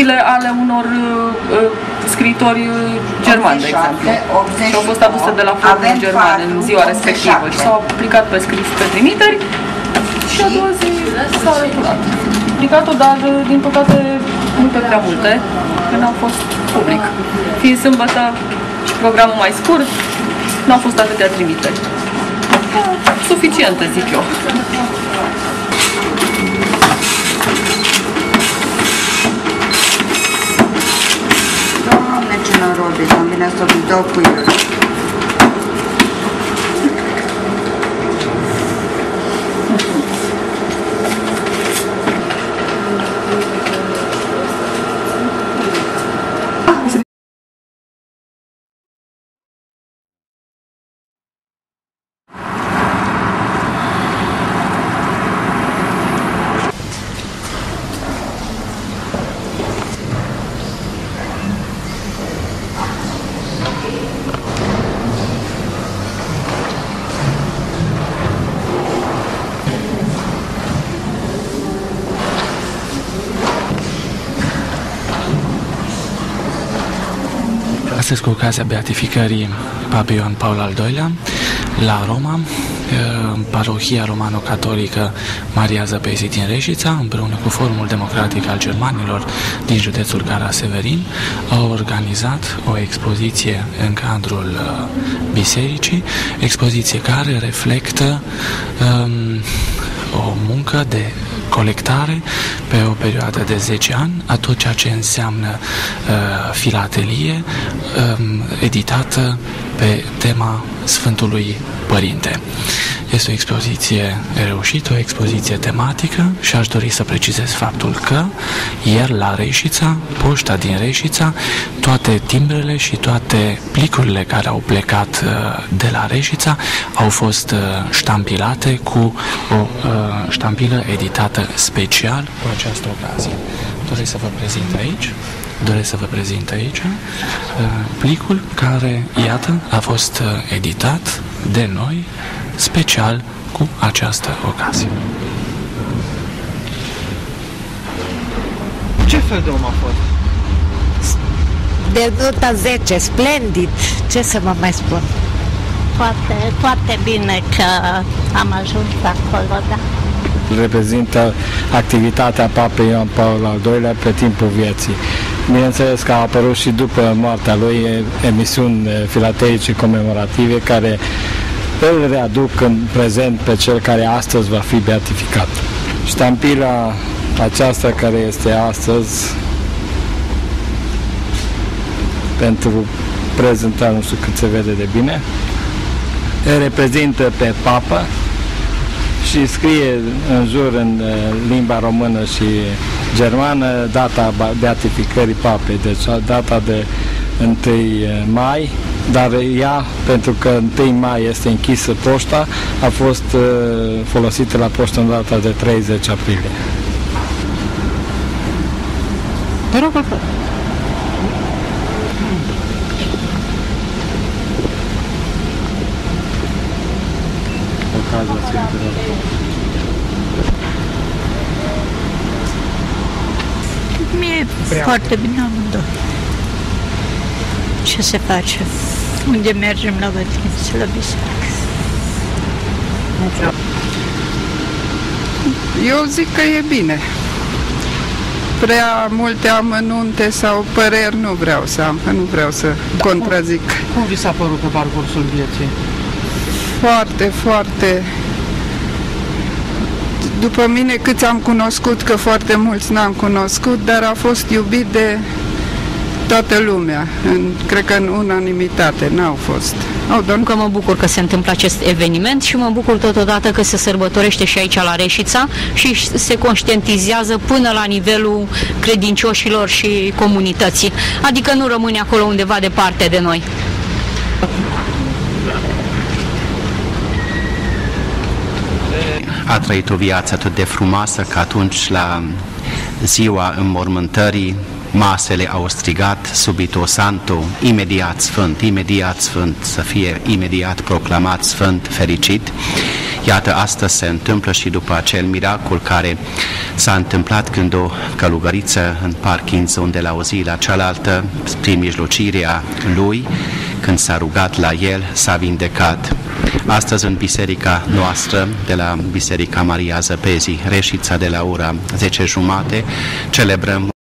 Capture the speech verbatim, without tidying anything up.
stile ale unor uh, scriitori germani, de exemplu. Și au fost aduse de la forumul german în ziua respectivă și s-au aplicat pe scris pe trimiteri și a doua zi s-au returat. Aplicat-o, dar din păcate nu pe prea multe, că n-au fost public. Fiind sâmbătă și programul mai scurt, n-au fost atâtea trimiteri. Suficiente, zic eu. Doamne, ce noroc, deci am venit să o dau cu el. Astăzi, cu ocazia beatificării Papei Ioan Paul al doilea, la Roma, parohia romano-catolică Maria Zăpezi din Reșița, împreună cu Forumul Democratic al Germanilor din județul Cara-Severin, au organizat o expoziție în cadrul bisericii, expoziție care reflectă um, o muncă de colectare pe o perioadă de zece ani a tot ceea ce înseamnă uh, filatelie um, editată pe tema Sfântului Părinte. Este o expoziție reușită, o expoziție tematică și aș dori să precizez faptul că ieri la Reșița, poșta din Reșița, toate timbrele și toate plicurile care au plecat uh, de la Reșița au fost uh, ștampilate cu o uh, ștampilă editată special cu această ocazie. Doresc să vă prezint aici doresc să vă prezint aici uh, plicul care, iată, a fost uh, editat de noi special cu această ocazie. Ce fel de om a fost? De nota zece, splendid. Ce să vă mai spun? Foarte, foarte bine că am ajuns acolo, da. Reprezintă activitatea Papei Ioan Paul al doilea pe timpul vieții. Bineînțeles că a apărut și după moartea lui emisiuni filateice comemorative care îl readuc în prezent pe cel care astăzi va fi beatificat. Ștampila aceasta care este astăzi pentru prezentare, nu știu cât se vede de bine, reprezintă pe papă și scrie în jur în limba română și germană data beatificării papei, deci data de întâi mai, dar ea, pentru că întâi mai este închisă poșta, a fost folosită la poștă în data de treizeci aprilie. Te rog, îl Mie e foarte bine amândoi. Ce se face? Unde mergem la vădință, la biserică? Eu zic că e bine. Prea multe amănunte sau păreri nu vreau să am, nu vreau să da, contrazic. Cum, cum vi s-a părut pe parcursul vieții? Foarte, foarte... După mine, câți am cunoscut, că foarte mulți n-am cunoscut, dar a fost iubit de toată lumea, în, cred că în unanimitate, n-au fost. Au, doar că mă bucur că se întâmplă acest eveniment și mă bucur totodată că se sărbătorește și aici la Reșița și se conștientizează până la nivelul credincioșilor și comunității, adică nu rămâne acolo undeva departe de noi. A trăit o viață atât de frumoasă că atunci, la ziua înmormântării, masele au strigat subito santo, imediat sfânt, imediat sfânt, să fie imediat proclamat sfânt, fericit. Iată, astăzi se întâmplă și după acel miracol care s-a întâmplat când o călugăriță în Parkinson de la o zi la cealaltă, prin mijlocirea lui, când s-a rugat la el, s-a vindecat. Astăzi în biserica noastră, de la Biserica Maria Zăpezii, Reșița, de la ora zece jumate, celebrăm